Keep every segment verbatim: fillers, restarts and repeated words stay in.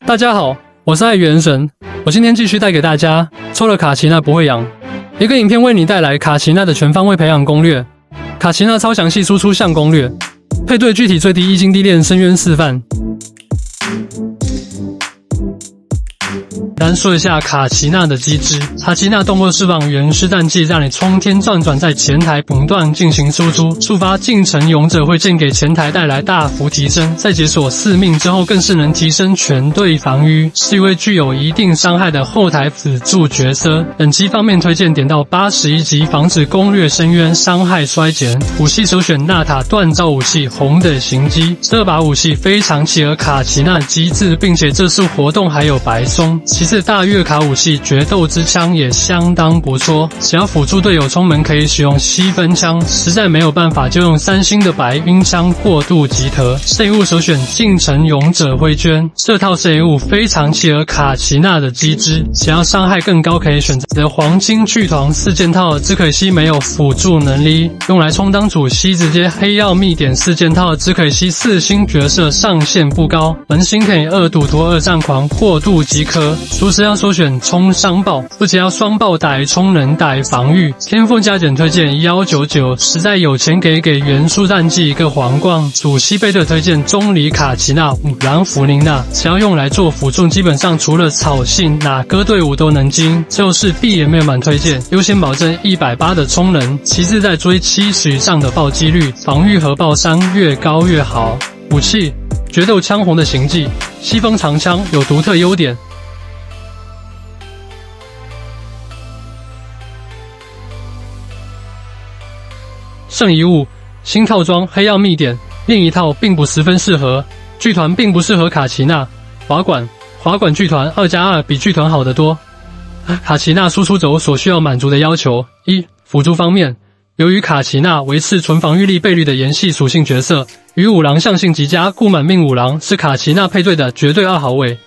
大家好，我是爱元神，我今天继续带给大家抽了卡奇娜不会养，一个影片为你带来卡奇娜的全方位培养攻略。卡奇娜超详细输出项攻略，配对具体最低一金低链深渊示范。单说一下卡奇娜的机制，卡奇娜动作释放原施氮剂，让你冲天转转在前台不断进行输出，触发进程勇者会剑给前台带来大幅提升，在解锁四命之后更是能提升全队防御，是一位具有一定伤害的后台辅助角色。等级方面推荐点到八十一级，防止攻略深渊伤害衰减。武器首选纳塔锻造武器红的行机，这把武器非常契合卡奇娜机制，并且这次活动还有白松。其次大月卡武器决斗之枪也相当不错，想要辅助队友冲门可以使用七分枪，实在没有办法就用三星的白晕枪过渡即可。摄影物首选进程勇者挥捐，这套摄影物非常契合卡奇娜的机制，想要伤害更高可以选择黄金剧团四件套，只可惜没有辅助能力，用来充当主 C 直接黑曜密点四件套，只可惜四星角色上限不高，门星可以二赌徒二战狂过渡即可。厨师要首选冲伤爆，不仅要双爆带冲能带防御，天赋加减推荐一九九，实在有钱给给元素战绩一个皇冠。主西贝特推荐中里卡奇娜、五郎弗林娜，想要用来做辅助，基本上除了草系哪个队伍都能精。就是必也没有满推荐，优先保证一百八十的冲能，其次再追七十以上的爆击率，防御和爆伤越高越好。武器决斗枪红的行迹，西风长枪有独特优点。剩一物新套装黑曜密点，另一套并不十分适合，剧团并不适合卡奇娜。滑管滑管剧团二加二比剧团好得多。卡奇娜输出轴所需要满足的要求：一、辅助方面，由于卡奇娜为次纯防御力倍率的延续属性角色，与五郎相性极佳，故满命五郎是卡奇娜配对的绝对二号位。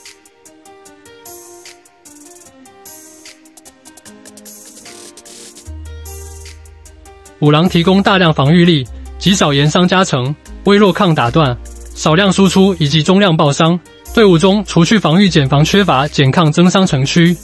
五郎提供大量防御力，极少延伤加成，微弱抗打断，少量输出以及中量爆伤。队伍中除去防御减防缺乏，减抗增伤成区。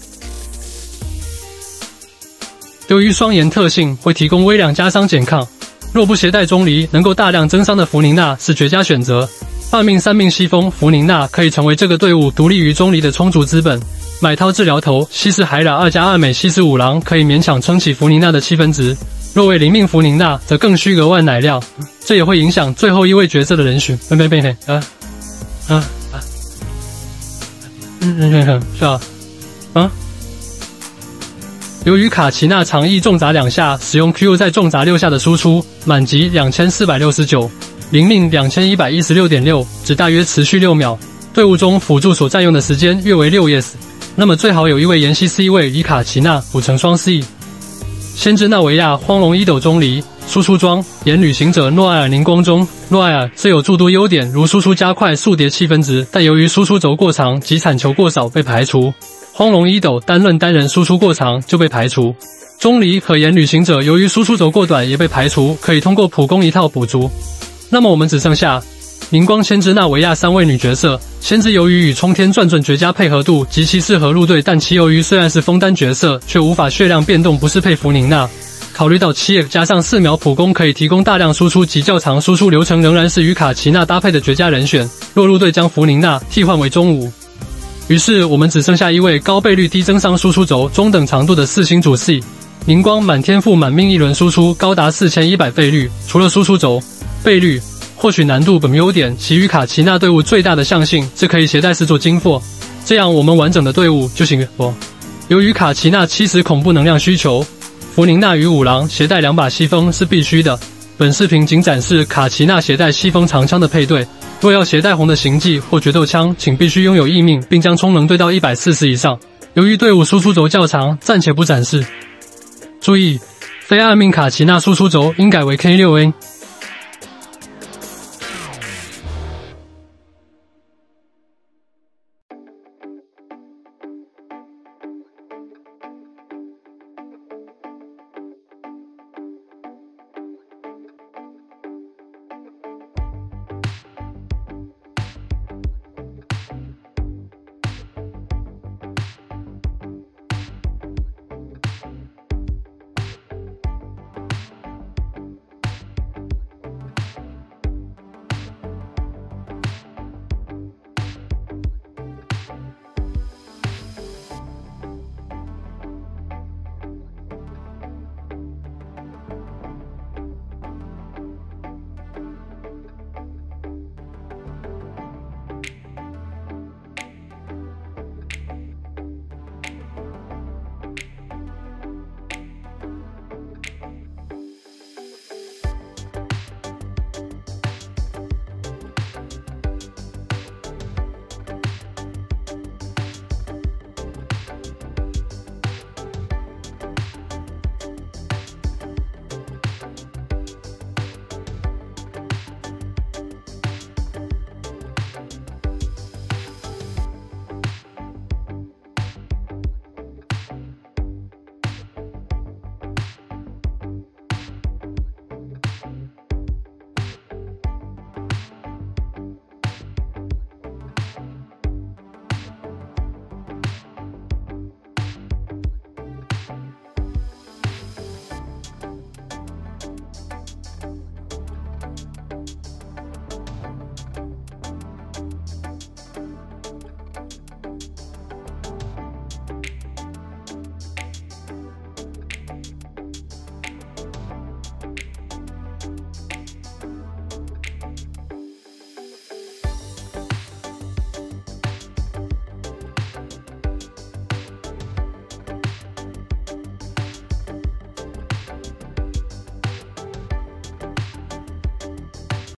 由于双炎特性，会提供微量加伤减抗。若不携带钟离，能够大量增伤的弗宁娜是绝佳选择。二命三命西风，弗宁娜可以成为这个队伍独立于钟离的充足资本。买套治疗头，西式海冉二加二美西式五郎可以勉强撑起弗宁娜的七分值。若为零命弗宁娜，则更需额外奶料，这也会影响最后一位角色的人选。贝贝贝嘿，啊啊啊，嗯嗯嗯，是啊，啊。由于卡奇娜长翼重砸两下，使用 Q 再重砸六下的输出，满级两千四百六十九，零命两千一百一十六点六，只大约持续六秒。队伍中辅助所占用的时间约为六 yes， 那么最好有一位延续 C 位，以卡奇娜补成双 C。先知纳维亚荒龙一斗钟离输出装沿旅行者诺埃尔凝光中，诺埃尔虽有诸多优点，如输出加快速叠七分值，但由于输出轴过长及产球过少被排除。荒龙一斗单论单人输出过长就被排除。钟离和沿旅行者由于输出轴过短也被排除，可以通过普攻一套补足。那么我们只剩下明光先知纳维亚三位女角色。先知由于与冲天转转绝佳配合度，极其适合入队，但其由于虽然是枫丹角色，却无法血量变动，不适配弗宁娜。考虑到七 X 加上四秒普攻可以提供大量输出及较长输出流程，仍然是与卡奇娜搭配的绝佳人选。若入队将弗宁娜替换为中五。于是我们只剩下一位高倍率低增伤输出轴中等长度的四星主 C。明光满天赋满命一轮输出高达四千一百倍率，除了输出轴倍率或许难度本优点，其余卡奇娜队伍最大的象性是可以携带四座金货，这样我们完整的队伍就行了。由于卡奇娜七十恐怖能量需求，弗宁娜与五郎携带两把西风是必须的。本视频仅展示卡奇娜携带西风长枪的配对，若要携带红的行迹或决斗枪，请必须拥有异命，并将充能堆到一百四十以上。由于队伍输出轴较长，暂且不展示。注意，非二命卡奇娜输出轴应改为 K 六 A。